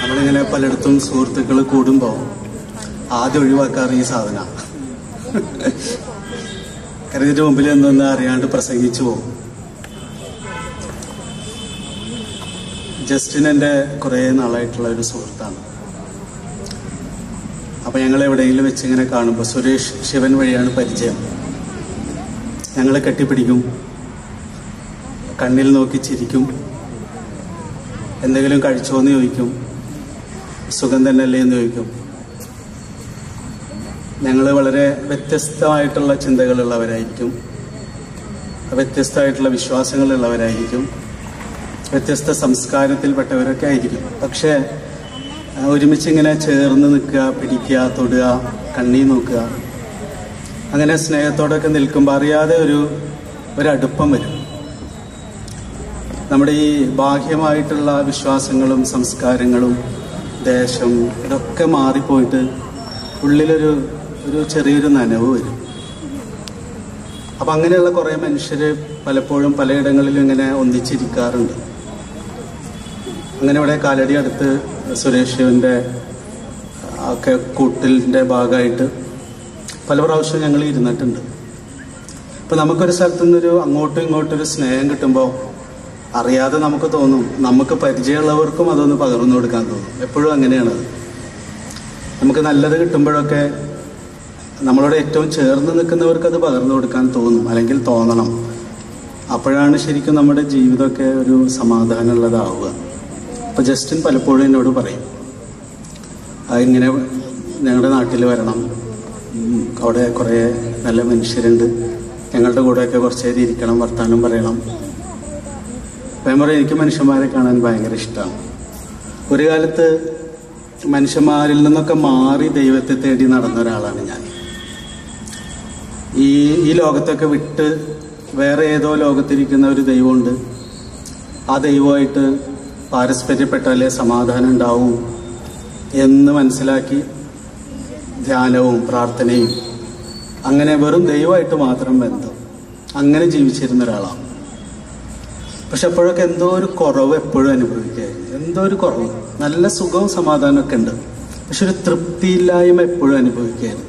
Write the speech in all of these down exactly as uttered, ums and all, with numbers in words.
നമ്മളിങ്ങനെ പലയിടത്തും സുഹൃത്തുക്കൾ കൂടുമ്പോൾ ആദ്യം ഒഴിവാക്കാറ് ഈ സാധനം. കാരണം ഇതിന്റെ മുമ്പിൽ എന്തെന്ന് അറിയാണ്ട് പ്രസംഗിച്ചു പോകും. ജസ്റ്റിൻ എൻ്റെ കുറേ നാളായിട്ടുള്ള ഒരു സുഹൃത്താണ്. അപ്പം ഞങ്ങൾ എവിടെയെങ്കിലും വെച്ച് ഇങ്ങനെ കാണുമ്പോൾ സുരേഷ് ശിവൻ വഴിയാണ് പരിചയം. ഞങ്ങൾ കെട്ടിപ്പിടിക്കും, കണ്ണിൽ നോക്കി ചിരിക്കും, എന്തെങ്കിലും കഴിച്ചോന്ന് ചോദിക്കും, സുഖം തന്നെയല്ലേ എന്ന് ചോദിക്കും. ഞങ്ങൾ വളരെ വ്യത്യസ്തമായിട്ടുള്ള ചിന്തകളുള്ളവരായിരിക്കും, വ്യത്യസ്തമായിട്ടുള്ള വിശ്വാസങ്ങളുള്ളവരായിരിക്കും, വ്യത്യസ്ത സംസ്കാരത്തിൽപ്പെട്ടവരൊക്കെ ആയിരിക്കും. പക്ഷേ ഒരുമിച്ച് ഇങ്ങനെ ചേർന്ന് നിൽക്കുക, പിടിക്കുക, തൊടുക, കണ്ണീ നോക്കുക, അങ്ങനെ സ്നേഹത്തോടൊക്കെ നിൽക്കുമ്പോൾ അറിയാതെ ഒരു ഒരടുപ്പം വരും. നമ്മുടെ ഈ ബാഹ്യമായിട്ടുള്ള വിശ്വാസങ്ങളും സംസ്കാരങ്ങളും ദേശം ഇതൊക്കെ മാറിപ്പോയിട്ട് ഉള്ളിലൊരു ഒരു ചെറിയൊരു നനവ് വരും. അപ്പം അങ്ങനെയുള്ള കുറേ മനുഷ്യർ പലപ്പോഴും പലയിടങ്ങളിലും ഇങ്ങനെ ഒന്നിച്ചിരിക്കാറുണ്ട്. അങ്ങനെ ഇവിടെ കാലടി അടുത്ത് സുരേഷിൻ്റെ ഒക്കെ കൂട്ടിലിൻ്റെ ഭാഗമായിട്ട് പല പ്രാവശ്യം ഞങ്ങൾ ഇരുന്നിട്ടുണ്ട്. അപ്പം നമുക്കൊരു സ്ഥലത്തു നിന്നൊരു അങ്ങോട്ടും ഇങ്ങോട്ടും ഒരു സ്നേഹം കിട്ടുമ്പോൾ അറിയാതെ നമുക്ക് തോന്നും, നമുക്ക് പരിചയമുള്ളവർക്കും അതൊന്ന് പകർന്നു കൊടുക്കാൻ തോന്നും. എപ്പോഴും അങ്ങനെയാണത്. നമുക്ക് നല്ലത് കിട്ടുമ്പോഴൊക്കെ നമ്മളോട് ഏറ്റവും ചേർന്ന് നിൽക്കുന്നവർക്ക് അത് പകർന്നു കൊടുക്കാൻ തോന്നും, അല്ലെങ്കിൽ തോന്നണം. അപ്പോഴാണ് ശരിക്കും നമ്മുടെ ജീവിതമൊക്കെ ഒരു സമാധാനമുള്ളതാവുക. അപ്പോൾ ജസ്റ്റിൻ പലപ്പോഴും എന്നോട് പറയും, ഇങ്ങനെ ഞങ്ങളുടെ നാട്ടിൽ വരണം, അവിടെ കുറേ നല്ല മനുഷ്യരുണ്ട്, ഞങ്ങളുടെ കൂടെയൊക്കെ കുറച്ച് നേരം ഇരിക്കണം, വർത്താനം പറയണം. ഞാൻ പറയും, എനിക്ക് മനുഷ്യന്മാരെ കാണാൻ ഭയങ്കര ഇഷ്ടമാണ്. ഒരു കാലത്ത് മനുഷ്യന്മാരിൽ നിന്നൊക്കെ മാറി ദൈവത്തെ തേടി നടന്ന ഒരാളാണ് ഞാൻ. ഈ ഈ ലോകത്തൊക്കെ വിട്ട് വേറെ ഏതോ ലോകത്തിരിക്കുന്ന ഒരു ദൈവമുണ്ട്. ആ ദൈവമായിട്ട് പാരസ്പര്യപ്പെട്ടാലേ സമാധാനം ഉണ്ടാവും എന്ന് മനസ്സിലാക്കി ധ്യാനവും പ്രാർത്ഥനയും അങ്ങനെ വെറും ദൈവമായിട്ട് മാത്രം ബന്ധം അങ്ങനെ ജീവിച്ചിരുന്ന ഒരാളാണ്. പക്ഷെ അപ്പോഴൊക്കെ എന്തോ ഒരു കുറവ് എപ്പോഴും അനുഭവിക്കുകയായിരുന്നു. എന്തോ ഒരു കുറവ്. നല്ല സുഖവും സമാധാനമൊക്കെ ഉണ്ട്, പക്ഷെ ഒരു തൃപ്തിയില്ലായ്മ എപ്പോഴും അനുഭവിക്കുകയായിരുന്നു.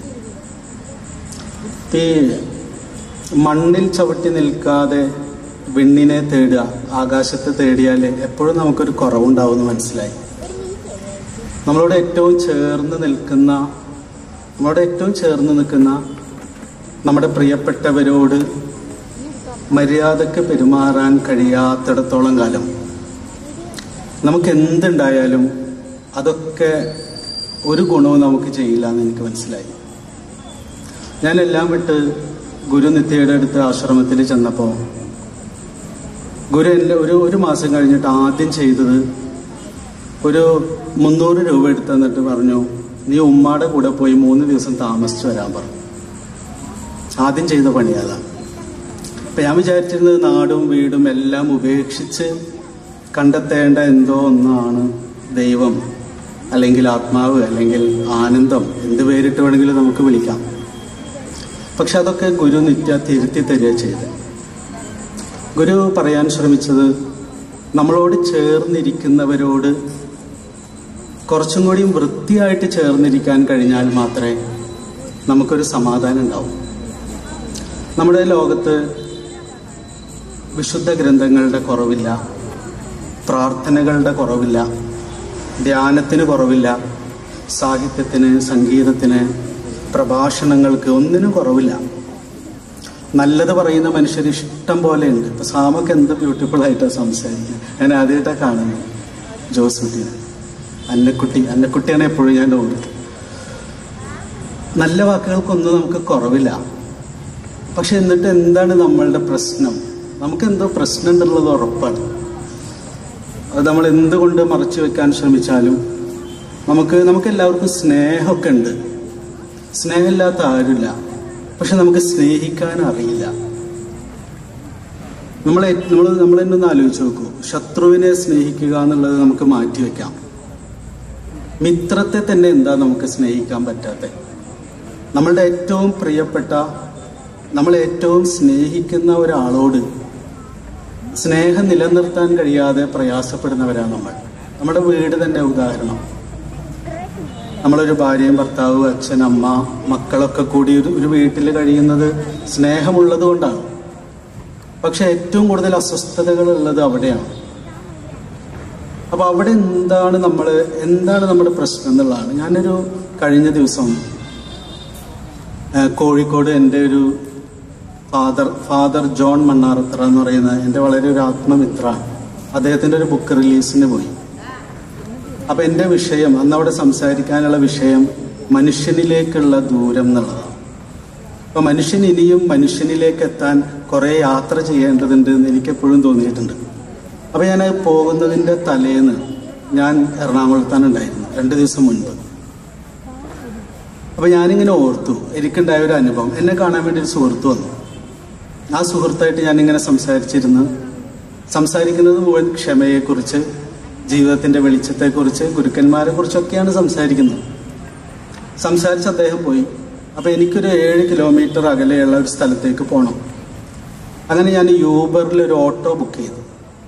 ഈ മണ്ണിൽ ചവിട്ടി നിൽക്കാതെ വിണ്ണിനെ തേടുക, ആകാശത്തെ തേടിയാൽ എപ്പോഴും നമുക്കൊരു കുറവുണ്ടാവുമെന്ന് മനസ്സിലായി. നമ്മളോട് ഏറ്റവും ചേർന്ന് നിൽക്കുന്ന നമ്മളോട് ഏറ്റവും ചേർന്ന് നിൽക്കുന്ന നമ്മുടെ പ്രിയപ്പെട്ടവരോട് മര്യാദക്ക് പെരുമാറാൻ കഴിയാത്തിടത്തോളം കാലം നമുക്ക് എന്തുണ്ടായാലും അതൊക്കെ ഒരു ഗുണവും നമുക്ക് ചെയ്യില്ല എന്ന് എനിക്ക് മനസ്സിലായി. ഞാനെല്ലാം വിട്ട് ഗുരുനിത്യയുടെ അടുത്ത് ആശ്രമത്തിൽ ചെന്നപ്പോൾ ഗുരു എൻ്റെ ഒരു ഒരു മാസം കഴിഞ്ഞിട്ട് ആദ്യം ചെയ്തത് ഒരു മുന്നൂറ് രൂപ എടുത്ത് തന്നിട്ട് പറഞ്ഞു, നീ ഉമ്മാടെ കൂടെ പോയി മൂന്ന് ദിവസം താമസിച്ച് വരാൻ പറഞ്ഞു. ആദ്യം ചെയ്ത പണി അതാണ്. അപ്പം ഞാൻ വിചാരിച്ചിരുന്നത് നാടും വീടും എല്ലാം ഉപേക്ഷിച്ച് കണ്ടെത്തേണ്ട എന്തോ ഒന്നാണ് ദൈവം, അല്ലെങ്കിൽ ആത്മാവ്, അല്ലെങ്കിൽ ആനന്ദം, എന്ത് പേരിട്ട് വേണമെങ്കിലും നമുക്ക് വിളിക്കാം. പക്ഷെ അതൊക്കെ ഗുരു നിത്യ തിരുത്തി തരിക ചെയ്ത്. ഗുരു പറയാൻ ശ്രമിച്ചത്, നമ്മളോട് ചേർന്നിരിക്കുന്നവരോട് കുറച്ചും കൂടിയും വൃത്തിയായിട്ട് ചേർന്നിരിക്കാൻ കഴിഞ്ഞാൽ മാത്രമേ നമുക്കൊരു സമാധാനം ഉണ്ടാവും. നമ്മുടെ ലോകത്ത് വിശുദ്ധ ഗ്രന്ഥങ്ങളുടെ കുറവില്ല, പ്രാർത്ഥനകളുടെ കുറവില്ല, ധ്യാനത്തിന് കുറവില്ല, സാഹിത്യത്തിന്, സംഗീതത്തിന്, പ്രഭാഷണങ്ങൾക്ക് ഒന്നിനും കുറവില്ല. നല്ലത് പറയുന്ന മനുഷ്യർ ഇഷ്ടം പോലെയുണ്ട്. ഇപ്പം സാമൊക്കെ എന്ത് ബ്യൂട്ടിഫുള്ളായിട്ടാണ് സംസാരിക്കുക. ഞാൻ ആദ്യമായിട്ടാണ് കാണുന്നത് ജോസുട്ടിനെ. അന്നക്കുട്ടി അന്നക്കുട്ടിയാണ് എപ്പോഴും ഞാൻ ഓർക്കുന്നത്. നല്ല വാക്കുകൾക്കൊന്നും നമുക്ക് കുറവില്ല. പക്ഷെ എന്നിട്ട് എന്താണ് നമ്മളുടെ പ്രശ്നം? നമുക്കെന്തോ പ്രശ്നം ഉണ്ടെന്നുള്ളത് ഉറപ്പാണ്. അത് നമ്മൾ എന്തുകൊണ്ട് മറച്ചു വെക്കാൻ ശ്രമിച്ചാലും നമുക്ക് നമുക്കെല്ലാവർക്കും സ്നേഹമൊക്കെ ഉണ്ട്. സ്നേഹമില്ലാത്ത ആരുമില്ല. പക്ഷെ നമുക്ക് സ്നേഹിക്കാൻ അറിയില്ല. നമ്മളെ നമ്മൾ നമ്മൾ തന്നെ ഒന്ന് ആലോചിച്ച് നോക്കൂ. ശത്രുവിനെ സ്നേഹിക്കുക എന്നുള്ളത് നമുക്ക് മാറ്റിവെക്കാം. മിത്രത്തെ തന്നെ എന്താ നമുക്ക് സ്നേഹിക്കാൻ പറ്റാത്ത? നമ്മളുടെ ഏറ്റവും പ്രിയപ്പെട്ട, നമ്മളെ ഏറ്റവും സ്നേഹിക്കുന്ന ഒരാളോട് സ്നേഹം നിലനിർത്താൻ കഴിയാതെ പ്രയാസപ്പെടുന്നവരാണ് നമ്മൾ. നമ്മുടെ വീട് തന്നെ ഉദാഹരണം. നമ്മളൊരു ഭാര്യയും ഭർത്താവ്, അച്ഛൻ, അമ്മ, മക്കളൊക്കെ കൂടി ഒരു ഒരു വീട്ടിൽ കഴിയുന്നത് സ്നേഹമുള്ളത് കൊണ്ടാണ്. പക്ഷെ ഏറ്റവും കൂടുതൽ അസ്വസ്ഥതകൾ ഉള്ളത് അവിടെയാണ്. അപ്പോൾ അവിടെ എന്താണ് നമ്മൾ എന്താണ് നമ്മുടെ പ്രശ്നം എന്നുള്ളതാണ്. ഞാനൊരു കഴിഞ്ഞ ദിവസം കോഴിക്കോട് എൻ്റെ ഒരു ഫാദർ ഫാദർ ജോൺ മണ്ണാറത്ര എന്ന് പറയുന്ന എൻ്റെ വളരെ ഒരു ആത്മമിത്രമാണ്. അദ്ദേഹത്തിൻ്റെ ഒരു ബുക്ക് റിലീസിന് പോയി. അപ്പം എൻ്റെ വിഷയം അന്ന് അവിടെ സംസാരിക്കാനുള്ള വിഷയം മനുഷ്യനിലേക്കുള്ള ദൂരം എന്നുള്ളതാണ്. അപ്പം മനുഷ്യൻ ഇനിയും മനുഷ്യനിലേക്ക് എത്താൻ കുറേ യാത്ര ചെയ്യേണ്ടതുണ്ട് എന്ന് എനിക്കെപ്പോഴും തോന്നിയിട്ടുണ്ട്. അപ്പം ഞാൻ പോകുന്നതിൻ്റെ തലേന്ന് ഞാൻ എറണാകുളത്താണ് ഉണ്ടായിരുന്നു, രണ്ട് ദിവസം മുൻപ്. അപ്പം ഞാനിങ്ങനെ ഓർത്തു, എനിക്കുണ്ടായ ഒരു അനുഭവം. എന്നെ കാണാൻ വേണ്ടി ഒരു സുഹൃത്ത് വന്നു. ആ സുഹൃത്തായിട്ട് ഞാനിങ്ങനെ സംസാരിച്ചിരുന്നു. സംസാരിക്കുന്നത് മുഴുവൻ ക്ഷമയെക്കുറിച്ച്, ജീവിതത്തിൻ്റെ വെളിച്ചത്തെക്കുറിച്ച്, ഗുരുക്കന്മാരെ കുറിച്ചൊക്കെയാണ് സംസാരിക്കുന്നത്. സംസാരിച്ച് അദ്ദേഹം പോയി. അപ്പോൾ എനിക്കൊരു ഏഴ് കിലോമീറ്റർ അകലെയുള്ള ഒരു സ്ഥലത്തേക്ക് പോകണം. അങ്ങനെ ഞാൻ യൂബറിൽ ഒരു ഓട്ടോ ബുക്ക് ചെയ്തു.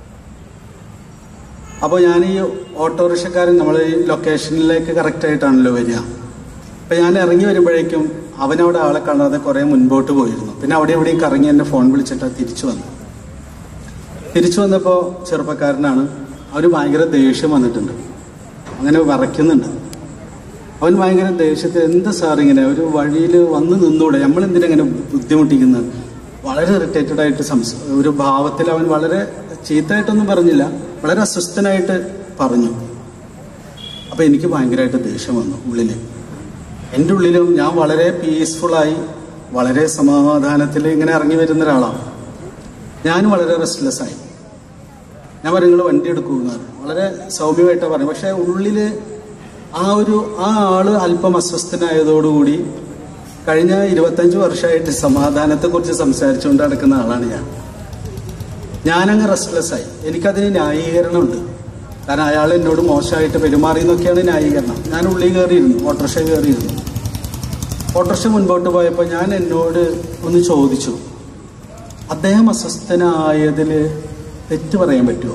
അപ്പോൾ ഞാൻ ഈ ഓട്ടോറിക്ഷക്കാരൻ നമ്മൾ ഈ ലൊക്കേഷനിലേക്ക് കറക്റ്റായിട്ടാണല്ലോ വരിക. അപ്പം ഞാൻ ഇറങ്ങി വരുമ്പോഴേക്കും അവനവിടെ ആളെ കാണാതെ കുറേ മുൻപോട്ട് പോയിരുന്നു. പിന്നെ അവിടെ എവിടെയും കറങ്ങി എന്നെ ഫോൺ വിളിച്ചിട്ട് തിരിച്ചു വന്നു. തിരിച്ചു വന്നപ്പോൾ ചെറുപ്പക്കാരനാണ്. അവന് ഭയങ്കര ദേഷ്യം വന്നിട്ടുണ്ട്, അങ്ങനെ വിറയ്ക്കുന്നുണ്ട്. അവൻ ഭയങ്കര ദേഷ്യത്തിൽ, എന്ത് സാർ ഇങ്ങനെ ഒരു വഴിയിൽ വന്ന് നിന്നൂടെ, നമ്മളെന്തിനെങ്ങനെ ബുദ്ധിമുട്ടിക്കുന്നത്, വളരെ ഇറിറ്റേറ്റഡ് ആയിട്ട് സംസാ ഒരു ഭാവത്തിൽ അവൻ വളരെ ചീത്തയായിട്ടൊന്നും പറഞ്ഞില്ല, വളരെ അസ്വസ്ഥനായിട്ട് പറഞ്ഞു. അപ്പം എനിക്ക് ഭയങ്കരമായിട്ട് ദേഷ്യം വന്നു ഉള്ളിൽ. എൻ്റെ ഉള്ളിലും ഞാൻ വളരെ പീസ്ഫുള്ളായി വളരെ സമാധാനത്തിൽ ഇങ്ങനെ ഇറങ്ങി വരുന്ന ഒരാളാണ്. ഞാനും വളരെ റെസ്റ്റ്ലെസ്സായി. ഞാൻ പറയും നിങ്ങൾ വണ്ടി എടുക്കുന്ന വളരെ സൗമ്യമായിട്ടാണ് പറയും. പക്ഷേ ഉള്ളിൽ ആ ഒരു ആ ആള് അല്പം അസ്വസ്ഥനായതോടുകൂടി കഴിഞ്ഞ ഇരുപത്തഞ്ച് വർഷമായിട്ട് സമാധാനത്തെക്കുറിച്ച് സംസാരിച്ചുകൊണ്ട് നടക്കുന്ന ആളാണ് ഞാൻ. ഞാനങ്ങ് റെസ്റ്റ്ലെസ്സായി. എനിക്കതിന് ന്യായീകരണമുണ്ട്. കാരണം അയാൾ എന്നോട് മോശമായിട്ട് പെരുമാറി എന്നൊക്കെയാണ് ന്യായീകരണം. ഞാൻ ഉള്ളിൽ കയറിയിരുന്നു, ഓട്ടോറിക്ഷ കയറിയിരുന്നു. ഓട്ടോറിക്ഷ മുൻപോട്ട് പോയപ്പോൾ ഞാൻ എന്നോട് ഒന്ന് ചോദിച്ചു, അദ്ദേഹം അസ്വസ്ഥനായതിൽ തെറ്റ് പറയാൻ പറ്റുമോ?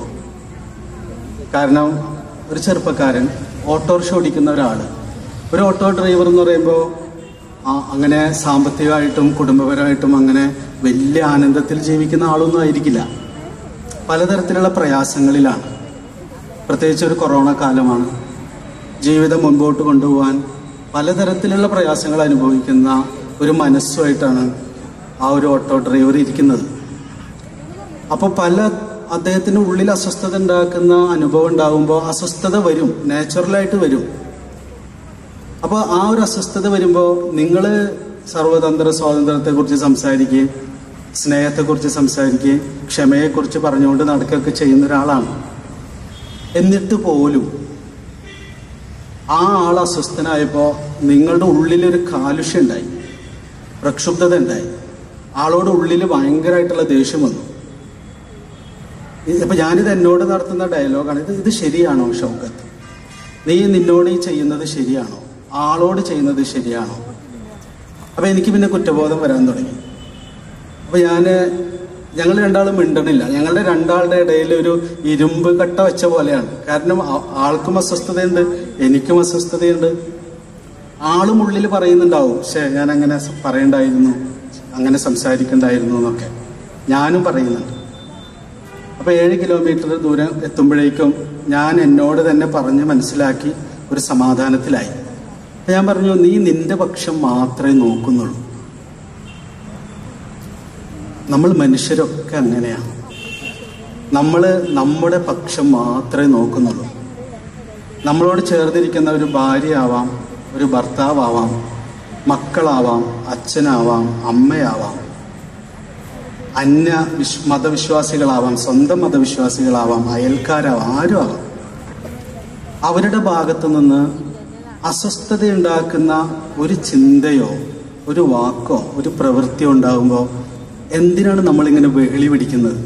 കാരണം ഒരു ചെറുപ്പക്കാരൻ ഓട്ടോറിക്ഷ ഓടിക്കുന്ന ഒരാൾ, ഒരു ഓട്ടോ ഡ്രൈവർ എന്ന് പറയുമ്പോൾ അങ്ങനെ സാമ്പത്തികമായിട്ടും കുടുംബപരമായിട്ടും അങ്ങനെ വലിയ ആനന്ദത്തിൽ ജീവിക്കുന്ന ആളൊന്നും ആയിരിക്കില്ല. പലതരത്തിലുള്ള പ്രയാസങ്ങളിലാണ്. പ്രത്യേകിച്ച് ഒരു കൊറോണ കാലമാണ്. ജീവിതം മുൻപോട്ട് കൊണ്ടുപോകാൻ പലതരത്തിലുള്ള പ്രയാസങ്ങൾ അനുഭവിക്കുന്ന ഒരു മനസ്സുമായിട്ടാണ് ആ ഒരു ഓട്ടോ ഡ്രൈവർ ഇരിക്കുന്നത്. അപ്പോൾ പല അദ്ദേഹത്തിൻ്റെ ഉള്ളിൽ അസ്വസ്ഥത ഉണ്ടാക്കുന്ന അനുഭവം ഉണ്ടാകുമ്പോൾ അസ്വസ്ഥത വരും, നാച്ചുറലായിട്ട് വരും. അപ്പോൾ ആ ഒരു അസ്വസ്ഥത വരുമ്പോൾ നിങ്ങൾ സർവതന്ത്ര സ്വാതന്ത്ര്യത്തെക്കുറിച്ച് സംസാരിക്കുകയും സ്നേഹത്തെക്കുറിച്ച് സംസാരിക്കുകയും ക്ഷമയെക്കുറിച്ച് പറഞ്ഞുകൊണ്ട് നടക്കുകയൊക്കെ ചെയ്യുന്ന ഒരാളാണ്. എന്നിട്ട് പോലും ആ ആൾ അസ്വസ്ഥനായപ്പോൾ നിങ്ങളുടെ ഉള്ളിലൊരു കാലുഷ്യം ഉണ്ടായി, പ്രക്ഷുബ്ധത ഉണ്ടായി. ആളോട് ഉള്ളിൽ ഭയങ്കരമായിട്ടുള്ള ദേഷ്യം വന്നു. ഇപ്പം ഞാനിത് എന്നോട് നടത്തുന്ന ഡയലോഗാണ്. ഇത് ഇത് ശരിയാണോ ഷൗക്കത്ത്? നീ നിന്നോട് ഈ ചെയ്യുന്നത് ശരിയാണോ? ആളോട് ചെയ്യുന്നത് ശരിയാണോ? അപ്പം എനിക്ക് പിന്നെ കുറ്റബോധം വരാൻ തുടങ്ങി. അപ്പോൾ ഞാൻ ഞങ്ങൾ രണ്ടാളും മിണ്ടണില്ല. ഞങ്ങളുടെ രണ്ടാളുടെ ഇടയിൽ ഒരു ഇരുമ്പ് കട്ട വെച്ച പോലെയാണ്. കാരണം ആൾക്കും അസ്വസ്ഥതയുണ്ട്, എനിക്കും അസ്വസ്ഥതയുണ്ട്. ആളും ഉള്ളിൽ പറയുന്നുണ്ടാവും, ശേ ഞാൻ അങ്ങനെ പറയണ്ടായിരുന്നു, അങ്ങനെ സംസാരിക്കണ്ടായിരുന്നു എന്നൊക്കെ ഞാനും പറയുന്നുണ്ട്. അപ്പോൾ ഏഴ് കിലോമീറ്റർ ദൂരം എത്തുമ്പോഴേക്കും ഞാൻ എന്നോട് തന്നെ പറഞ്ഞ് മനസ്സിലാക്കി ഒരു സമാധാനത്തിലായി. ഞാൻ പറഞ്ഞു, നീ നിന്റെ പക്ഷം മാത്രമേ നോക്കുന്നുള്ളൂ. നമ്മൾ മനുഷ്യരൊക്കെ അങ്ങനെയാണ്. നമ്മൾ നമ്മുടെ പക്ഷം മാത്രമേ നോക്കുന്നുള്ളൂ. നമ്മളോട് ചേർന്നിരിക്കുന്ന ഒരു ഭാര്യയാവാം, ഒരു ഭർത്താവാം, മക്കളാവാം, അച്ഛനാവാം, അമ്മയാവാം, അന്യ വിശ് മതവിശ്വാസികളാവാം, സ്വന്തം മതവിശ്വാസികളാവാം, അയൽക്കാരാവാം, ആരും ആവാം. അവരുടെ ഭാഗത്തു നിന്ന് അസ്വസ്ഥതയുണ്ടാക്കുന്ന ഒരു ചിന്തയോ ഒരു വാക്കോ ഒരു പ്രവൃത്തിയോ ഉണ്ടാകുമ്പോൾ എന്തിനാണ് നമ്മളിങ്ങനെ വെളി പിടിക്കുന്നത്?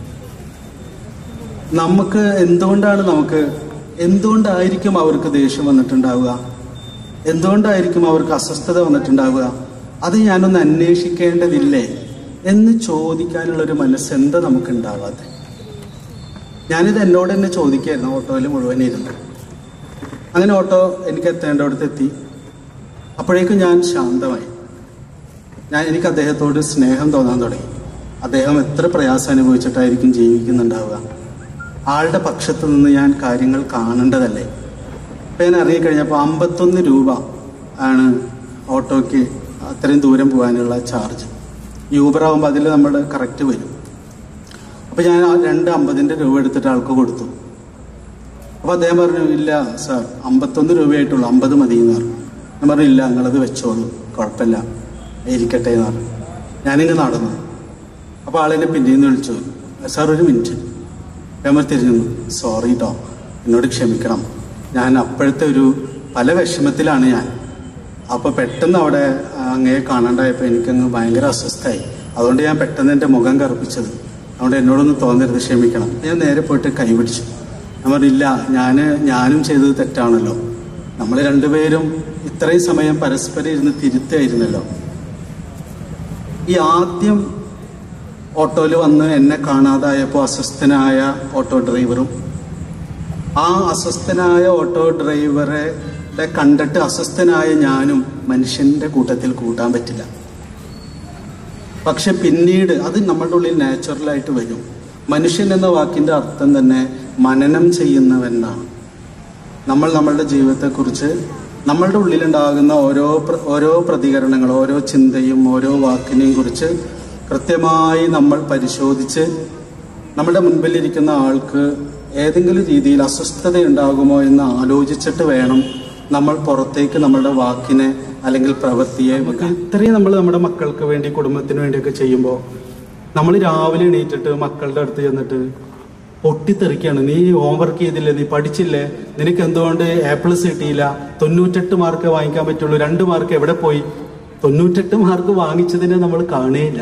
നമുക്ക് എന്തുകൊണ്ടാണ് നമുക്ക് എന്തുകൊണ്ടായിരിക്കും അവർക്ക് ദേഷ്യം വന്നിട്ടുണ്ടാവുക? എന്തുകൊണ്ടായിരിക്കും അവർക്ക് അസ്വസ്ഥത വന്നിട്ടുണ്ടാവുക? അത് ഞാനൊന്ന് അന്വേഷിക്കേണ്ടതില്ലേ എന്ന് ചോദിക്കാനുള്ളൊരു മനസ്സ് എന്താ നമുക്ക് ഉണ്ടാവാതെ? ഞാനിത് എന്നോട് തന്നെ ചോദിക്കുകയായിരുന്നു ഓട്ടോയിൽ മുഴുവൻ ഇരുന്നു. അങ്ങനെ ഓട്ടോ എനിക്ക് എത്തേണ്ടടുത്ത് എത്തി. അപ്പോഴേക്കും ഞാൻ ശാന്തമായി. ഞാൻ എനിക്ക് അദ്ദേഹത്തോട് സ്നേഹം തോന്നാൻ തുടങ്ങി. അദ്ദേഹം എത്ര പ്രയാസം അനുഭവിച്ചിട്ടായിരിക്കും ജീവിക്കുന്നുണ്ടാവുക. ആളുടെ പക്ഷത്ത് നിന്ന് ഞാൻ കാര്യങ്ങൾ കാണേണ്ടതല്ലേ. അപ്പം ഞാൻ ഇറങ്ങിക്കഴിഞ്ഞപ്പോൾ അമ്പത്തൊന്ന് രൂപ ആണ് ഓട്ടോയ്ക്ക് അത്രയും ദൂരം പോകാനുള്ള ചാർജ്. യൂബർ ആകുമ്പോൾ അതിൽ നമ്മൾ കറക്റ്റ് വരും. അപ്പോൾ ഞാൻ ആ രണ്ട് അമ്പതിൻ്റെ രൂപ എടുത്തിട്ട് ആൾക്ക് കൊടുത്തു. അപ്പോൾ അദ്ദേഹം പറഞ്ഞു, ഇല്ല സാർ, അമ്പത്തൊന്ന് രൂപയായിട്ടുള്ളൂ, അമ്പത് മതി എന്ന് പറഞ്ഞു. ഞാൻ പറഞ്ഞു, ഇല്ല, നിങ്ങളത് വെച്ചോളൂ, കുഴപ്പമില്ല, ഇരിക്കട്ടെ എന്ന് പറഞ്ഞു. ഞാനിങ്ങ് നടന്നു. അപ്പോൾ ആളെന്നെ പിന്നീന്ന് വിളിച്ചു, സാർ ഒരു മിനിറ്റ്. ഞാൻ തിരിഞ്ഞു, സോറി കേട്ടോ, എന്നോട് ക്ഷമിക്കണം, ഞാൻ അപ്പോഴത്തെ ഒരു പല വിഷമത്തിലാണ് ഞാൻ. അപ്പോൾ പെട്ടെന്ന് അവിടെ അങ്ങേ കാണാണ്ടായപ്പോൾ എനിക്കങ്ങ് ഭയങ്കര അസ്വസ്ഥമായി. അതുകൊണ്ട് ഞാൻ പെട്ടെന്ന് എൻ്റെ മുഖം കറുപ്പിച്ചത്. അതുകൊണ്ട് എന്നോടൊന്നും തോന്നരുത്, ക്ഷമിക്കണം. ഞാൻ നേരെ പോയിട്ട് കൈപിടിച്ചു. ഞാൻ പറഞ്ഞില്ല, ഞാൻ ഞാനും ചെയ്തത് തെറ്റാണല്ലോ. നമ്മൾ രണ്ടുപേരും ഇത്രയും സമയം പരസ്പരം ഇരുന്ന് തിരുത്തായിരുന്നല്ലോ. ഈ ആദ്യം ഓട്ടോയിൽ വന്ന് എന്നെ കാണാതായപ്പോൾ അസ്വസ്ഥനായ ഓട്ടോ ഡ്രൈവറും ആ അസ്വസ്ഥനായ ഓട്ടോ ഡ്രൈവറെ കണ്ടിട്ട് അസ്വസ്ഥനായ ഞാനും മനുഷ്യന്റെ കൂട്ടത്തിൽ കൂട്ടാൻ പറ്റില്ല. പക്ഷെ പിന്നീട് അത് നമ്മളുടെ ഉള്ളിൽ നാച്ചുറലായിട്ട് വരും. മനുഷ്യൻ എന്ന വാക്കിന്റെ അർത്ഥം തന്നെ മനനം ചെയ്യുന്നവനാണ്. നമ്മൾ നമ്മളുടെ ജീവിതത്തെക്കുറിച്ച് നമ്മളുടെ ഉള്ളിലുണ്ടാകുന്ന ഓരോ ഓരോ പ്രതികരണങ്ങൾ, ഓരോ ചിന്തയും ഓരോ വാക്കിനെയും കുറിച്ച് കൃത്യമായി നമ്മൾ പരിശോധിച്ച് നമ്മുടെ മുൻപിലിരിക്കുന്ന ആൾക്ക് ഏതെങ്കിലും രീതിയിൽ അസ്വസ്ഥത ഉണ്ടാകുമോ എന്ന് ആലോചിച്ചിട്ട് വേണം നമ്മൾ പുറത്തേക്ക് നമ്മളുടെ വാക്കിനെ അല്ലെങ്കിൽ പ്രവൃത്തിയെ വെക്കാൻ. ഇത്രയും നമ്മൾ നമ്മുടെ മക്കൾക്ക് വേണ്ടി, കുടുംബത്തിന് വേണ്ടിയൊക്കെ ചെയ്യുമ്പോൾ നമ്മൾ രാവിലെ എണീറ്റിട്ട് മക്കളുടെ അടുത്ത് ചെന്നിട്ട് പൊട്ടിത്തെറിക്കുകയാണ്. നീ ഹോംവർക്ക് ചെയ്തില്ലേ, നീ പഠിച്ചില്ലേ, നിനക്ക് എന്തുകൊണ്ട് എ പ്ലസ് കിട്ടിയില്ല, തൊണ്ണൂറ്റെട്ട് മാർക്ക് വാങ്ങിക്കാൻ പറ്റുള്ളൂ, രണ്ട് മാർക്ക് എവിടെ പോയി? തൊണ്ണൂറ്റെട്ട് മാർക്ക് വാങ്ങിച്ചതിനെ നമ്മൾ കാണുകയില്ല.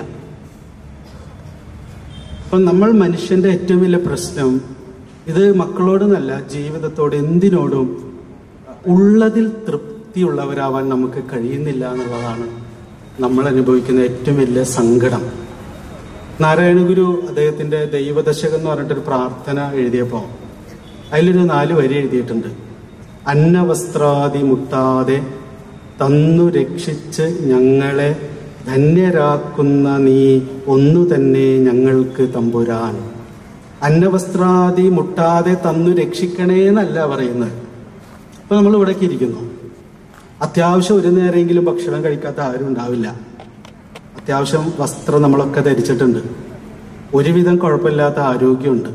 അപ്പം നമ്മൾ മനുഷ്യന്റെ ഏറ്റവും വലിയ പ്രശ്നം ഇത് മക്കളോടൊന്നല്ല, ജീവിതത്തോട് എന്തിനോടും ഉള്ളതിൽ തൃപ്തിയുള്ളവരാവാൻ നമുക്ക് കഴിയുന്നില്ല എന്നുള്ളതാണ് നമ്മൾ അനുഭവിക്കുന്ന ഏറ്റവും വലിയ സങ്കടം. നാരായണ ഗുരു അദ്ദേഹത്തിന്റെ ദൈവദശകം എന്ന് പറഞ്ഞിട്ടൊരു പ്രാർത്ഥന എഴുതിയപ്പോൾ അതിലൊരു നാല് വരി എഴുതിയിട്ടുണ്ട്. അന്നവസ്ത്രാദി മുട്ടാതെ തന്നു രക്ഷിച്ച് ഞങ്ങളെ ധന്യരാക്കുന്ന നീ ഒന്നു തന്നെ ഞങ്ങൾക്ക് തമ്പുരാൻ. അന്നവസ്ത്രാദി മുട്ടാതെ തന്നു രക്ഷിക്കണേ എന്നല്ല പറയുന്നത്. അപ്പൊ നമ്മൾ ഇവിടേക്ക് ഇരിക്കുന്നു, അത്യാവശ്യം ഒരു നേരമെങ്കിലും ഭക്ഷണം കഴിക്കാത്ത ആരും ഉണ്ടാവില്ല. അത്യാവശ്യം വസ്ത്രം നമ്മളൊക്കെ ധരിച്ചിട്ടുണ്ട്, ഒരുവിധം കുഴപ്പമില്ലാത്ത ആരോഗ്യമുണ്ട്.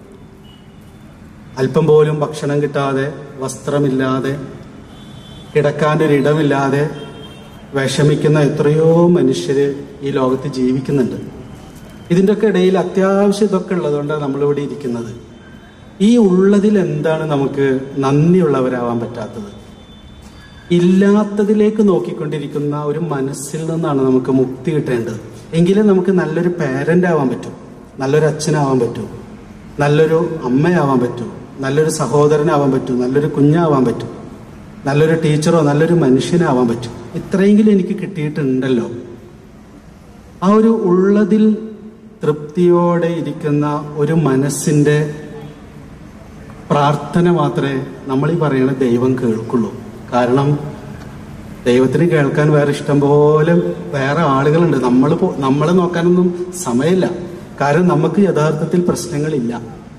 അല്പം പോലും ഭക്ഷണം കിട്ടാതെ, വസ്ത്രമില്ലാതെ, കിടക്കാനൊരിടമില്ലാതെ വിഷമിക്കുന്ന എത്രയോ മനുഷ്യര് ഈ ലോകത്ത് ജീവിക്കുന്നുണ്ട്. ഇതിൻ്റെ ഒക്കെ ഇടയിൽ അത്യാവശ്യം ഇതൊക്കെ ഉള്ളതുകൊണ്ടാണ് നമ്മളിവിടെ ഇരിക്കുന്നത്. ഈ ഉള്ളതിൽ എന്താണ് നമുക്ക് നന്ദിയുള്ളവരാവാൻ പറ്റാത്തത്? ഇല്ലാത്തതിലേക്ക് നോക്കിക്കൊണ്ടിരിക്കുന്ന ഒരു മനസ്സിൽ നിന്നാണ് നമുക്ക് മുക്തി കിട്ടേണ്ടത്. എങ്കിലേ നമുക്ക് നല്ലൊരു പേരൻ്റ് ആവാൻ പറ്റും, നല്ലൊരു അച്ഛനാവാൻ പറ്റും, നല്ലൊരു അമ്മയാവാൻ പറ്റും, നല്ലൊരു സഹോദരനാവാൻ പറ്റും, നല്ലൊരു കുഞ്ഞാവാൻ പറ്റും, നല്ലൊരു ടീച്ചറോ നല്ലൊരു മനുഷ്യനാവാൻ പറ്റും. ഇത്രയെങ്കിലും എനിക്ക് കിട്ടിയിട്ടുണ്ടല്ലോ. ആ ഒരു ഉള്ളതിൽ തൃപ്തിയോടെ ഇരിക്കുന്ന ഒരു മനസ്സിൻ്റെ പ്രാർത്ഥന മാത്രമേ നമ്മൾ ഈ പറയുന്ന ദൈവം കേൾക്കുള്ളൂ. കാരണം ദൈവത്തിന് കേൾക്കാൻ വേറെ ഇഷ്ടം പോലെ വേറെ ആളുകളുണ്ട്. നമ്മൾ നമ്മളെ നോക്കാനൊന്നും സമയമില്ല. കാരണം നമുക്ക് യഥാർത്ഥത്തിൽ പ്രശ്നങ്ങളില്ല.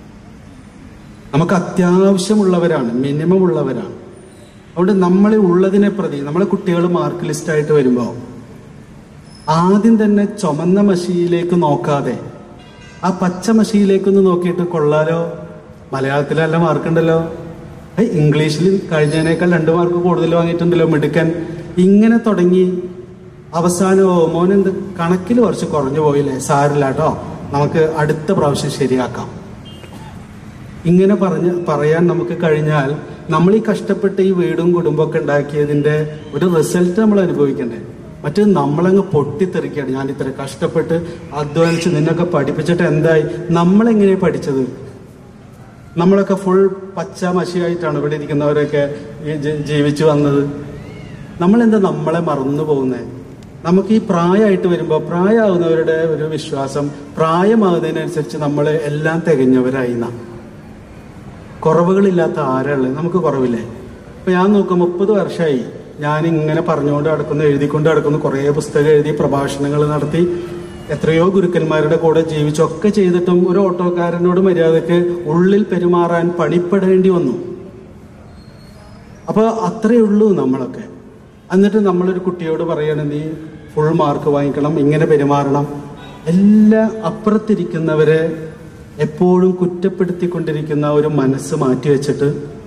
നമുക്ക് അത്യാവശ്യമുള്ളവരാണ്, മിനിമം ഉള്ളവരാണ്. അതുകൊണ്ട് നമ്മളെ ഉള്ളതിനെ പ്രതി നമ്മളെ കുട്ടികൾ മാർക്ക് ലിസ്റ്റായിട്ട് വരുമ്പോൾ ആദ്യം തന്നെ ചുമന്ന മഷിയിലേക്ക് നോക്കാതെ ആ പച്ച മഷിയിലേക്കൊന്ന് നോക്കിയിട്ട് കൊള്ളാലോ, മലയാളത്തിൽ നല്ല മാർക്കുണ്ടല്ലോ, ഇംഗ്ലീഷിൽ കഴിഞ്ഞതിനേക്കാൾ രണ്ട് മാർക്ക് കൂടുതൽ വാങ്ങിയിട്ടുണ്ടല്ലോ, മിടുക്കൻ, ഇങ്ങനെ തുടങ്ങി അവസാനമോ മോനെന്ത് കണക്കിൽ കുറച്ച് കുറഞ്ഞു പോയില്ലേ, സാരില്ല കേട്ടോ, നമുക്ക് അടുത്ത പ്രാവശ്യം ശരിയാക്കാം, ഇങ്ങനെ പറഞ്ഞ് പറയാൻ നമുക്ക് കഴിഞ്ഞാൽ നമ്മൾ ഈ കഷ്ടപ്പെട്ട് ഈ വീടും കുടുംബമൊക്കെ ഉണ്ടാക്കിയതിൻ്റെ ഒരു റിസൾട്ട് നമ്മൾ അനുഭവിക്കണ്ടേ? മറ്റേ നമ്മളങ്ങ് പൊട്ടിത്തെറിക്കുകയാണ്. ഞാൻ ഇത്ര കഷ്ടപ്പെട്ട് അധ്വാനിച്ച് നിന്നൊക്കെ പഠിപ്പിച്ചിട്ട് എന്തായി? നമ്മളെങ്ങനെ പഠിച്ചത്? നമ്മളൊക്കെ ഫുൾ പച്ച മഷിയായിട്ടാണ് ഇവിടെ ഇരിക്കുന്നവരൊക്കെ ജീവിച്ചു വന്നത്. നമ്മളെന്താ നമ്മളെ മറന്നു പോകുന്നത്? നമുക്ക് ഈ പ്രായമായിട്ട് വരുമ്പോൾ പ്രായമാകുന്നവരുടെ ഒരു വിശ്വാസം പ്രായമാകുന്നതിനനുസരിച്ച് നമ്മൾ എല്ലാം തികഞ്ഞവരായി. കുറവുകളില്ലാത്ത ആരാളുള്ളത്? നമുക്ക് കുറവില്ലേ? ഇപ്പം ഞാൻ നോക്കാം, മുപ്പത് വർഷമായി ഞാൻ ഇങ്ങനെ പറഞ്ഞുകൊണ്ട് നടക്കുന്നു, എഴുതിക്കൊണ്ട് നടക്കുന്നു, കുറേ പുസ്തകം എഴുതി, പ്രഭാഷണങ്ങൾ നടത്തി, എത്രയോ ഗുരുക്കന്മാരുടെ കൂടെ ജീവിച്ചൊക്കെ ചെയ്തിട്ടും ഒരു ഓട്ടോക്കാരനോട് മര്യാദക്ക് ഉള്ളിൽ പെരുമാറാൻ പണിപ്പെടേണ്ടി വന്നു. അപ്പോൾ അത്രയേ ഉള്ളൂ നമ്മളൊക്കെ. എന്നിട്ട് നമ്മളൊരു കുട്ടിയോട് പറയണം, നീ ഫുൾ മാർക്ക് വാങ്ങിക്കണം, ഇങ്ങനെ പെരുമാറണം. എല്ലാ അപ്പുറത്തിരിക്കുന്നവരെ എപ്പോഴും കുറ്റപ്പെടുത്തിക്കൊണ്ടിരിക്കുന്ന ഒരു മനസ്സ് മാറ്റിവെച്ചിട്ട്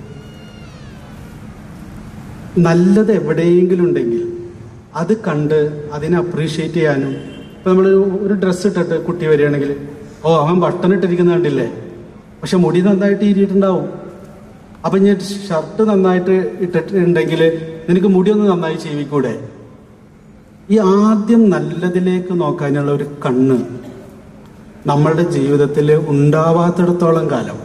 നല്ലത് എവിടെയെങ്കിലും ഉണ്ടെങ്കിൽ അത് കണ്ട് അതിനെ അപ്രീഷിയേറ്റ് ചെയ്യാനും. ഇപ്പം നമ്മൾ ഒരു ഡ്രസ്സ് ഇട്ടിട്ട് കുട്ടി വരികയാണെങ്കിൽ, ഓ അവൻ ബട്ടൺ ഇട്ടിരിക്കുന്ന കണ്ടില്ലേ, പക്ഷെ മുടി നന്നായിട്ട് ഈരിയിട്ടുണ്ടാവും. അപ്പം ഞാൻ ഷർട്ട് നന്നായിട്ട് ഇട്ടിട്ടുണ്ടെങ്കിൽ നിനക്ക് മുടിയൊന്ന് നന്നായി ചെയ്യിക്കൂടെ? ഈ ആദ്യം നല്ലതിലേക്ക് നോക്കാനുള്ള ഒരു കണ്ണ് നമ്മളുടെ ജീവിതത്തിൽ ഉണ്ടാവാത്തിടത്തോളം കാലം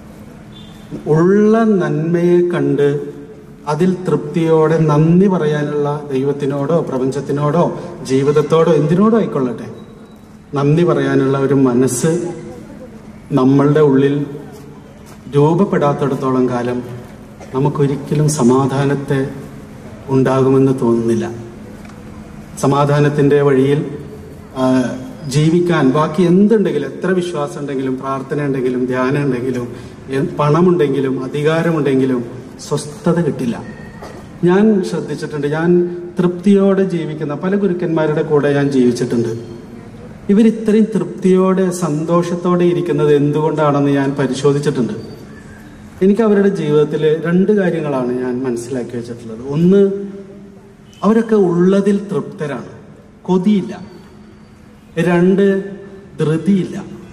ഉള്ള നന്മയെ കണ്ട് അതിൽ തൃപ്തിയോടെ നന്ദി പറയാനുള്ള ദൈവത്തിനോടോ പ്രപഞ്ചത്തിനോടോ ജീവിതത്തോടോ എന്തിനോടോ ആയിക്കൊള്ളട്ടെ, നന്ദി പറയാനുള്ള ഒരു മനസ്സ് നമ്മളുടെ ഉള്ളിൽ രൂപപ്പെടാത്തിടത്തോളം കാലം നമുക്കൊരിക്കലും സമാധാനത്തെ ഉണ്ടാകുമെന്ന് തോന്നുന്നില്ല. സമാധാനത്തിൻ്റെ വഴിയിൽ ജീവിക്കാൻ ബാക്കി എന്തുണ്ടെങ്കിലും, എത്ര വിശ്വാസം ഉണ്ടെങ്കിലും, പ്രാർത്ഥന ഉണ്ടെങ്കിലും, ധ്യാനം ഉണ്ടെങ്കിലും, പണമുണ്ടെങ്കിലും, അധികാരമുണ്ടെങ്കിലും സ്വസ്ഥത കിട്ടില്ല. ഞാൻ ശ്രദ്ധിച്ചിട്ടുണ്ട്, ഞാൻ തൃപ്തിയോടെ ജീവിക്കുന്ന പല ഗുരുക്കന്മാരുടെ കൂടെ ഞാൻ ജീവിച്ചിട്ടുണ്ട്. ഇവരിത്രയും തൃപ്തിയോടെ സന്തോഷത്തോടെ ഇരിക്കുന്നത് എന്തുകൊണ്ടാണെന്ന് ഞാൻ പരിശോധിച്ചിട്ടുണ്ട്. എനിക്ക് അവരുടെ ജീവിതത്തിൽ രണ്ട് കാര്യങ്ങളാണ് ഞാൻ മനസ്സിലാക്കി വെച്ചിട്ടുള്ളത്. ഒന്ന്, അവരൊക്കെ ഉള്ളതിൽ തൃപ്തരാണ്, കൊതിയില്ല. രണ്ട്, ധൃതിയില്ല.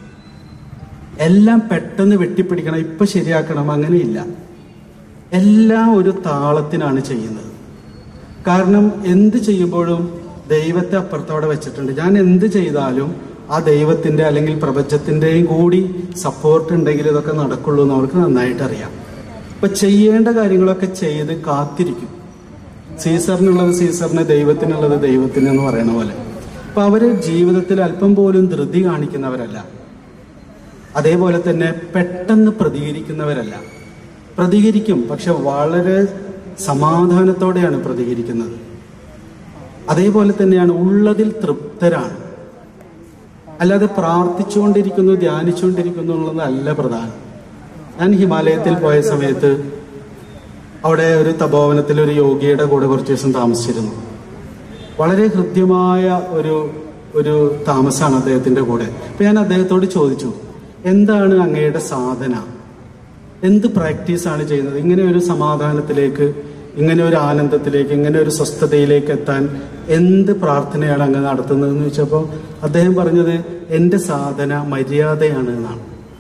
എല്ലാം പെട്ടെന്ന് വെട്ടിപ്പിടിക്കണം, ഇപ്പം ശരിയാക്കണം, അങ്ങനെയില്ല. എല്ലാം ഒരു താളത്തിനാണ് ചെയ്യുന്നത്. കാരണം എന്ത് ചെയ്യുമ്പോഴും ദൈവത്തെ അപ്പുറത്തോടെ വെച്ചിട്ടുണ്ട്. ഞാൻ എന്ത് ചെയ്താലും ആ ദൈവത്തിൻ്റെ അല്ലെങ്കിൽ പ്രപഞ്ചത്തിൻ്റെയും കൂടി സപ്പോർട്ട് ഉണ്ടെങ്കിൽ ഇതൊക്കെ നടക്കുള്ളൂ എന്ന് അവർക്ക് നന്നായിട്ട് അറിയാം. ഇപ്പം ചെയ്യേണ്ട കാര്യങ്ങളൊക്കെ ചെയ്ത് കാത്തിരിക്കും. സീസറിനുള്ളത് സീസറിന്, ദൈവത്തിനുള്ളത് ദൈവത്തിന് എന്ന് പറയണ പോലെ. അപ്പം അവർ ജീവിതത്തിൽ അല്പം പോലും ധൃതി കാണിക്കുന്നവരല്ല. അതേപോലെ തന്നെ പെട്ടെന്ന് പ്രതികരിക്കുന്നവരല്ല. പ്രതികരിക്കും, പക്ഷെ വളരെ സമാധാനത്തോടെയാണ് പ്രതികരിക്കുന്നത്. അതേപോലെ തന്നെയാണ് ഉള്ളതിൽ തൃപ്തരാണ്. അല്ലാതെ പ്രാർത്ഥിച്ചുകൊണ്ടിരിക്കുന്നു, ധ്യാനിച്ചുകൊണ്ടിരിക്കുന്നു എന്നുള്ളതല്ല പ്രധാനം. ഞാൻ ഹിമാലയത്തിൽ പോയ സമയത്ത് അവിടെ ഒരു തപോവനത്തിൽ ഒരു യോഗിയുടെ കൂടെ കുറച്ച് ദിവസം താമസിച്ചിരുന്നു. വളരെ ഹൃദ്യമായ ഒരു ഒരു താമസമാണ് അദ്ദേഹത്തിൻ്റെ കൂടെ. അപ്പം ഞാൻ അദ്ദേഹത്തോട് ചോദിച്ചു, എന്താണ് അങ്ങയുടെ സാധന, എന്ത് പ്രാക്ടീസാണ് ചെയ്യുന്നത്, ഇങ്ങനെ ഒരു സമാധാനത്തിലേക്ക്, ഇങ്ങനെ ഒരു ആനന്ദത്തിലേക്ക്, ഇങ്ങനെ ഒരു സ്വസ്ഥതയിലേക്ക് എത്താൻ എന്ത് പ്രാർത്ഥനയാണ് അങ്ങ് നടത്തുന്നതെന്ന് ചോദിച്ചപ്പോൾ അദ്ദേഹം പറഞ്ഞത്, എൻ്റെ സാധന മര്യാദയാണ് എന്നാണ്.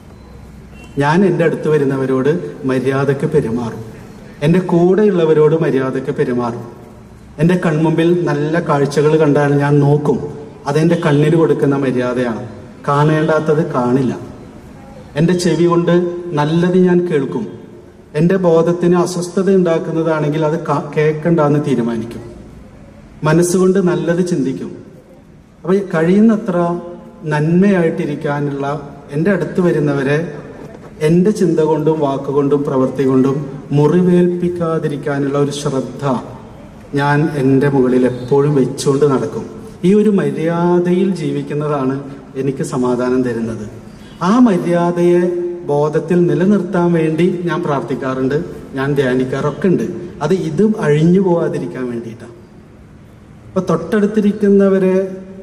ഞാൻ എൻ്റെ അടുത്ത് വരുന്നവരോട് മര്യാദയ്ക്ക് പെരുമാറും, എൻ്റെ കൂടെയുള്ളവരോട് മര്യാദയ്ക്ക് പെരുമാറും. എൻ്റെ കൺമുമ്പിൽ നല്ല കാഴ്ചകൾ കണ്ടാൽ ഞാൻ നോക്കും, അതെൻ്റെ കണ്ണിന് കൊടുക്കുന്ന മര്യാദയാണ്. കാണേണ്ടാത്തത് കാണില്ല. എൻ്റെ ചെവി കൊണ്ട് നല്ലത് ഞാൻ കേൾക്കും. എൻ്റെ ബോധത്തിന് അസ്വസ്ഥത ഉണ്ടാക്കുന്നതാണെങ്കിൽ അത് കേൾക്കണ്ടെന്ന് തീരുമാനിക്കും. മനസ്സുകൊണ്ട് നല്ലത് ചിന്തിക്കും. അപ്പോൾ കഴിയുന്നത്ര നന്മയായിട്ടിരിക്കാനുള്ള, എൻ്റെ അടുത്ത് വരുന്നവരെ എൻ്റെ ചിന്ത കൊണ്ടും വാക്കുകൊണ്ടും പ്രവൃത്തി കൊണ്ടും മുറിവേൽപ്പിക്കാതിരിക്കാനുള്ള ഒരു ശ്രദ്ധ ഞാൻ എൻ്റെ മുകളിൽ എപ്പോഴും വെച്ചുകൊണ്ട് നടക്കും. ഈ ഒരു മര്യാദയിൽ ജീവിക്കുന്നതാണ് എനിക്ക് സമാധാനം തരുന്നത്. ആ മര്യാദയെ ബോധത്തിൽ നിലനിർത്താൻ വേണ്ടി ഞാൻ പ്രാർത്ഥിക്കാറുണ്ട്, ഞാൻ ധ്യാനിക്കാറൊക്കെ ഉണ്ട്. അത് ഇതും അഴിഞ്ഞു പോവാതിരിക്കാൻ വേണ്ടിയിട്ടാണ്. അപ്പൊ തൊട്ടടുത്തിരിക്കുന്നവരെ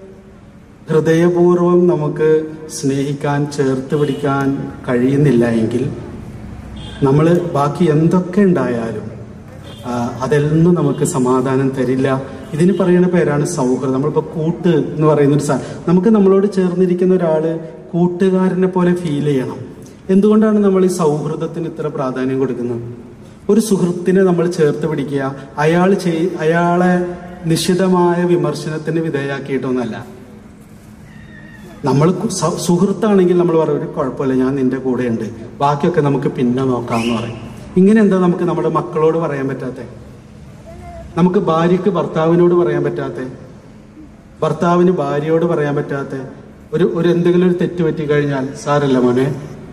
ഹൃദയപൂർവ്വം നമുക്ക് സ്നേഹിക്കാൻ, ചേർത്ത് പിടിക്കാൻ കഴിയുന്നില്ല എങ്കിൽ നമ്മൾ ബാക്കി എന്തൊക്കെ ഉണ്ടായാലും അതൊന്നും നമുക്ക് സമാധാനം തരില്ല. ഇതിന് പറയുന്ന പേരാണ് സൗഹൃദം. നമ്മളിപ്പോൾ കൂട്ട് എന്ന് പറയുന്നൊരു സാധനം, നമുക്ക് നമ്മളോട് ചേർന്നിരിക്കുന്ന ഒരാൾ കൂട്ടുകാരനെ പോലെ ഫീൽ ചെയ്യണം. എന്തുകൊണ്ടാണ് നമ്മൾ ഈ സൗഹൃദത്തിന് ഇത്ര പ്രാധാന്യം കൊടുക്കുന്നത്? ഒരു സുഹൃത്തിനെ നമ്മൾ ചേർത്ത് പിടിക്കുക, അയാൾ ചെയ് അയാളെ നിശിതമായ വിമർശനത്തിന് വിധേയാക്കിയിട്ടൊന്നല്ല. നമ്മൾ സുഹൃത്താണെങ്കിൽ നമ്മൾ പറയും, ഒരു കുഴപ്പമില്ല, ഞാൻ നിന്റെ കൂടെ ഉണ്ട്, ബാക്കിയൊക്കെ നമുക്ക് പിന്നെ നോക്കാമെന്ന് പറയും. ഇങ്ങനെ എന്താ നമുക്ക് നമ്മുടെ മക്കളോട് പറയാൻ പറ്റാത്ത, നമുക്ക് ഭാര്യയ്ക്ക് ഭർത്താവിനോട് പറയാൻ പറ്റാത്ത, ഭർത്താവിന് ഭാര്യയോട് പറയാൻ പറ്റാത്ത, ഒരു ഒരു എന്തെങ്കിലും ഒരു തെറ്റ് പറ്റി കഴിഞ്ഞാൽ സാരല്ല മോനെ,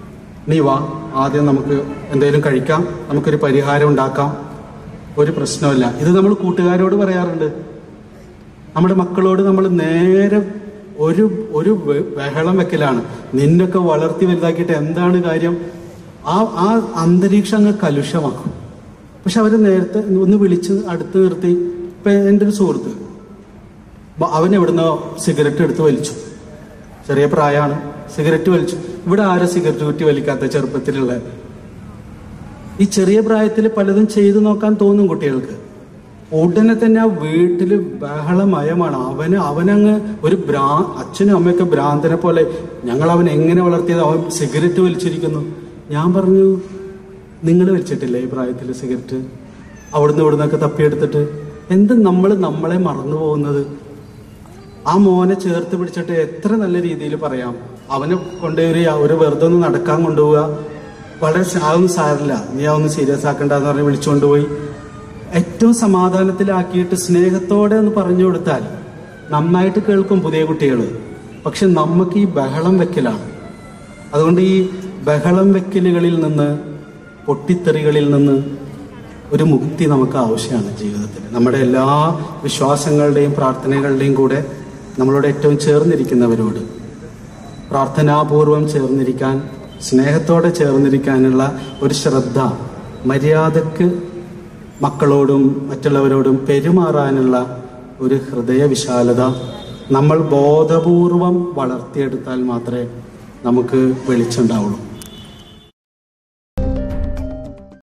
നീ വാ, ആദ്യം നമുക്ക് എന്തെങ്കിലും കഴിക്കാം, നമുക്കൊരു പരിഹാരം ഉണ്ടാക്കാം, ഒരു പ്രശ്നമില്ല. ഇത് നമ്മൾ കൂട്ടുകാരോട് പറയാറുണ്ട്. നമ്മുടെ മക്കളോട് നമ്മൾ നേരെ ഒരു ഒരു ബഹളം വെക്കലാണ്. നിന്നൊക്കെ വളർത്തി വലുതാക്കിയിട്ട് എന്താണ് കാര്യം? ആ ആ അന്തരീക്ഷം അങ്ങ് കലുഷമാക്കും. പക്ഷെ അവർ നേരത്തെ ഒന്ന് വിളിച്ച് അടുത്ത് നിർത്തി. ഇപ്പം എൻ്റെ ഒരു സുഹൃത്ത്, അവൻ എവിടുന്നോ സിഗരറ്റ് എടുത്ത് വലിച്ചു. ചെറിയ പ്രായമാണ്, സിഗരറ്റ് വലിച്ചു. ഇവിടെ ആരും സിഗരറ്റ് കുറ്റി വലിക്കാത്ത ചെറുപ്പത്തിലുള്ള? ഈ ചെറിയ പ്രായത്തിൽ പലതും ചെയ്തു നോക്കാൻ തോന്നും കുട്ടികൾക്ക്. ഉടനെ തന്നെ ആ വീട്ടിൽ ബഹളമയമാണ്. അവന് അവനങ്ങ് ഒരു ഭ്രാ അച്ഛനും അമ്മയൊക്കെ ഭ്രാന്തനെ പോലെ. ഞങ്ങൾ അവൻ എങ്ങനെ വളർത്തിയത്? അവൻ സിഗരറ്റ് വലിച്ചിരിക്കുന്നു. ഞാൻ പറഞ്ഞു, നിങ്ങൾ വലിച്ചിട്ടില്ലേ ഈ പ്രായത്തിൽ സിഗരറ്റ്? അവിടുന്ന് ഇവിടുന്നൊക്കെ തപ്പിയെടുത്തിട്ട്. എന്ത് നമ്മൾ നമ്മളെ മറന്നു പോകുന്നത്? ആ മോനെ ചേർത്ത് പിടിച്ചിട്ട് എത്ര നല്ല രീതിയിൽ പറയാം. അവനെ കൊണ്ടുപോയി ഒരു വെറുതെ ഒന്ന് നടക്കാൻ കൊണ്ടുപോവുക, വളരെ അതൊന്നും സാരില്ല, നീ അതൊന്നും സീരിയസ് ആക്കണ്ടെന്ന് പറഞ്ഞ് വിളിച്ചുകൊണ്ടുപോയി ഏറ്റവും സമാധാനത്തിലാക്കിയിട്ട് സ്നേഹത്തോടെ ഒന്ന് പറഞ്ഞു കൊടുത്താൽ നന്നായിട്ട് കേൾക്കും പുതിയ കുട്ടികൾ. പക്ഷെ നമുക്ക് ഈ ബഹളം വെക്കലാണ്. അതുകൊണ്ട് ഈ ബഹളം വെക്കലുകളിൽ നിന്ന്, പൊട്ടിത്തെറികളിൽ നിന്ന് ഒരു മുക്തി നമുക്ക് ആവശ്യമാണ് ജീവിതത്തിൽ. നമ്മുടെ എല്ലാ വിശ്വാസങ്ങളുടെയും പ്രാർത്ഥനകളുടെയും കൂടെ നമ്മളോട് ഏറ്റവും ചേർന്നിരിക്കുന്നവരോട് പ്രാർത്ഥനാപൂർവം ചേർന്നിരിക്കാൻ, സ്നേഹത്തോടെ ചേർന്നിരിക്കാനുള്ള ഒരു ശ്രദ്ധ, മര്യാദക്ക് മക്കളോടും മറ്റുള്ളവരോടും പെരുമാറാനുള്ള ഒരു ഹൃദയവിശാലത നമ്മൾ ബോധപൂർവം വളർത്തിയെടുത്താൽ മാത്രമേ നമുക്ക് വെളിച്ചമുണ്ടാവുള്ളൂ.